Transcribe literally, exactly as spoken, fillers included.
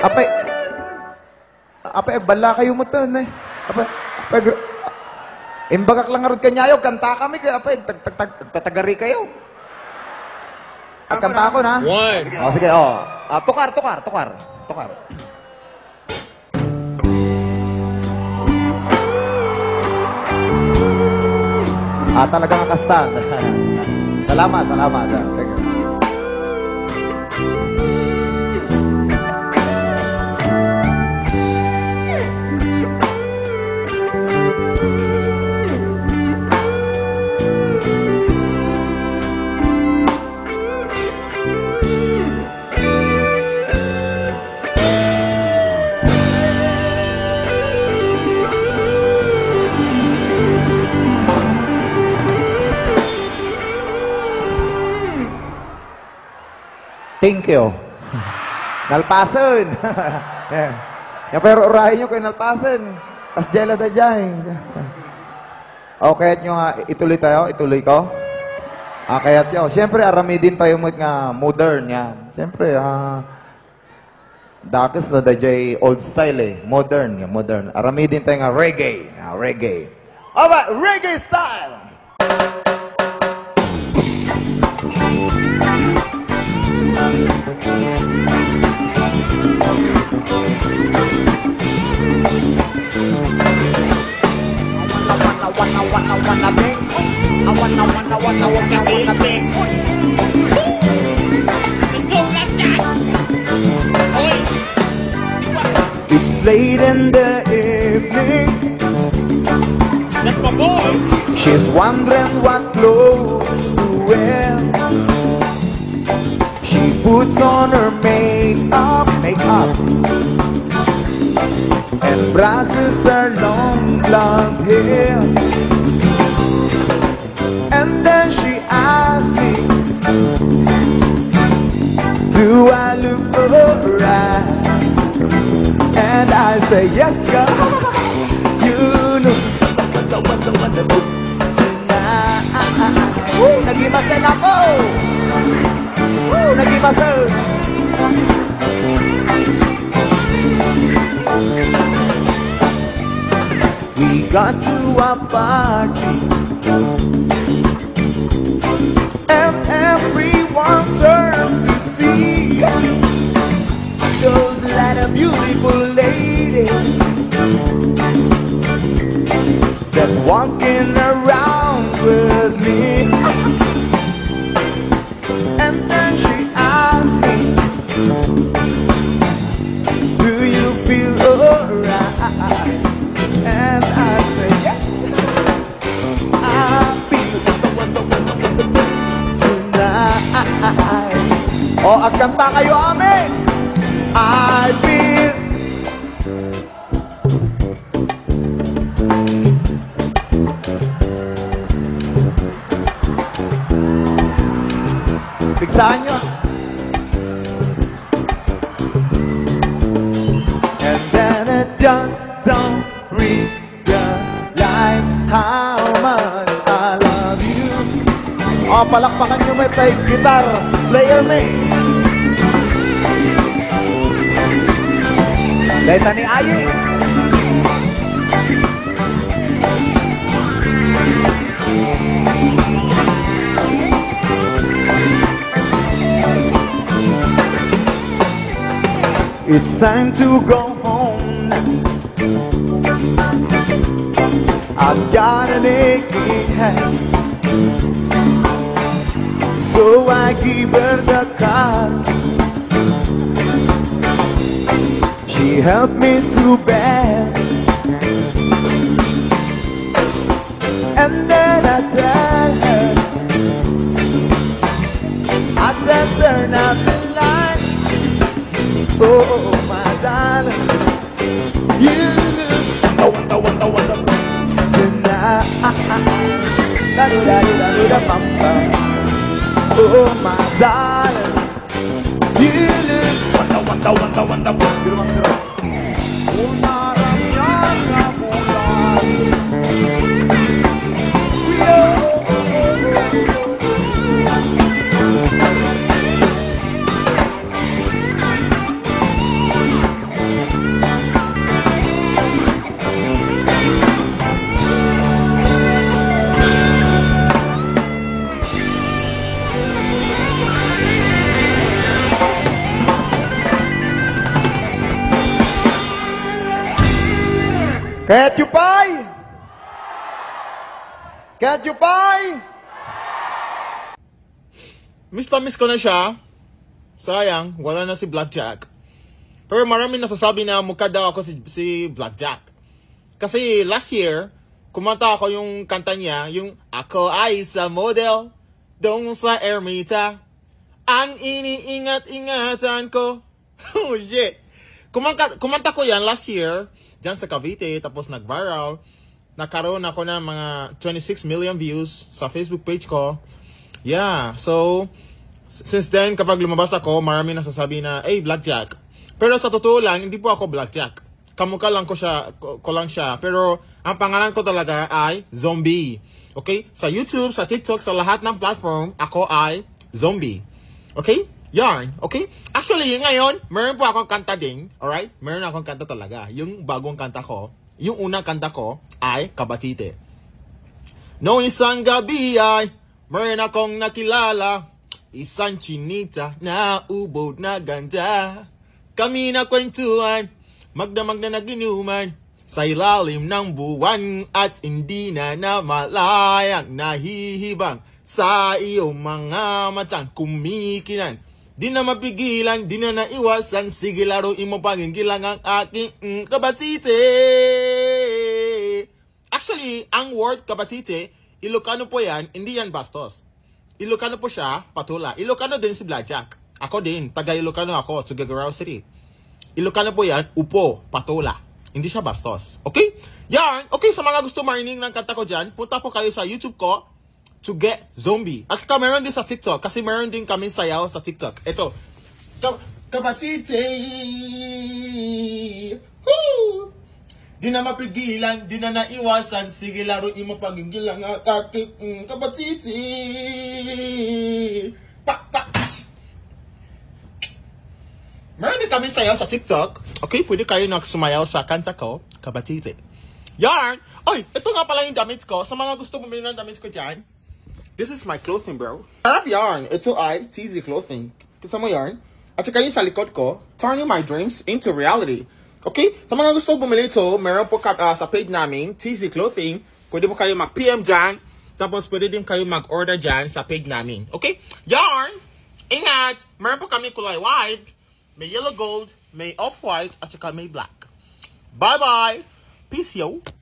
Apa, apa, bala kayo mo to, eh. Apa, apa, imbagak lang arod kanyayo, kanta kami, kaya apa, tag, tag, tag, tatagari kayo. At kanta ako na. One. O, sige, o. Ah, tukar, tukar, tukar, tukar. Ah, talagang akastan. Salamat, salamat. Thank you. Thank you. Nalpasan. Yeah. Ya pero urahin nyo kayo nalpasan. Tas jela da jay. Okay, nyo nga, ituloy tayo, ituloy ko. Ah, kaya nyo, siyempre aramidin tayo mo nga modern yan. Siyempre, ah, dakis na da jay old style eh. Modern, modern. Aramidin tayo nga reggae. Ah, reggae. Alright, reggae style! wanna, wanna, wanna big. I wanna, wanna, wanna, wanna, wanna big. Let's go like that. Oi. It's late in the evening. That's my boy. She's wondering what clothes to wear. She puts on her makeup, makeup, and brushes her long blonde hair. And then she asks me, do I look alright? And I say, yes, girl, you look wonder, wonder, wonder, tonight. Woo, nagimasen ako! Woo, nagimasen! We got to a party, and everyone turned to see those lot of beautiful ladies just walking around with me. And then she asked me, do you feel alright? And I say, yes, I feel tonight. O, at kanta kayo amin. I feel. Bigsahan nyo. And then it just don't realize how much I love you. O, palakpakan nyo may tayo guitar player me. Leta ni Ayi. It's time to go home now. I've got an aching head, so I give her the car. She helped me to bed, and then I tell her, I said turn out the light. Oh my darling, you look wonder, wonder, wonder tonight. Da da da da da da oh my darling, you look wonder, wonder, wonder, wonder, wonder, wonder. Oh Narayana Murari. Can't you pie? Can't you pie? Miss na miss ko na siya. Sayang, wala na si Blackjack. Pero marami nasasabi na mukha daw ako si, si Blackjack. Kasi last year, kumanta ako yung kanta niya, yung Ako ay sa model, dong sa ermita, ang iniingat-ingatan ko. Oh shit. Kumanta, kumanta ko yan last year, dyan sa Cavite, tapos nag-viral. Nakaroon ako ng mga twenty-six million views sa Facebook page ko. Yeah, so, since then, kapag lumabas ako, marami nasasabi na, hey, Blackjack. Pero sa totoo lang, hindi po ako Blackjack. Kamukha lang ko siya, ko, ko lang siya. Pero, ang pangalan ko talaga ay Zombie. Okay? Sa YouTube, sa TikTok, sa lahat ng platform, ako ay Zombie. Okay? Yarn. Okay? Actually, ngayon, meron po akong kanta din. Alright? Meron akong kanta talaga. Yung bagong kanta ko, yung unang kanta ko ay Kabatite. No isang gabi ay meron akong nakilala, isang chinita na ubod na ganda. Kami na kwentuhan, magdamag na naginuman, sa ilalim ng buwan at hindi na namalayang nahihibang sa iyong mga matang kumikinan. Di na mapigilan, di na naiwasan, sige laruin mo panginggilang ang aking mm, kabatite. Actually, ang word kabatite, Ilocano po yan, hindi yan bastos. Ilocano po siya, patula. Ilocano din si Blackjack. Ako din, taga Ilocano ako, sa Tuguegarao City. Ilocano po yan, upo, patula. Hindi siya bastos. Okay? Yan, okay, sa mga gusto marinig ng kanta ko dyan, punta po kayo sa YouTube ko, to get Zombie. At saka meron din sa TikTok, kasi meron din kami sayaw sa TikTok. Ito, Ka Kabatite. Woo! Di na mapigilan, di na naiwasan, sige laruin mo pagigilang ang aking mm, kabatite. Pa, pa. Meron din kami sayaw sa TikTok. Okay, pwede kayo nagsumayaw sa kanta ko, Kabatite. Yarn! Oy, ito nga pala yung damit ko. Sa mga gusto bumili ng damit ko dyan, this is my clothing, bro. Harap yarn. Ito ay T Z clothing. Kita mo yarn? At saka yung sa likod ko, turning my dreams into reality. Okay? Sa mga gusto bumili ito, meron po uh, sa page namin, T Z clothing. Pwede po kayo mag-P M dyan. Tapos pwede din kayo mag-order dyan sa page namin. Okay? Yarn! Ingat! Meron po kami kulay white, may yellow gold, may off-white, at saka may black. Bye-bye! Peace, yo!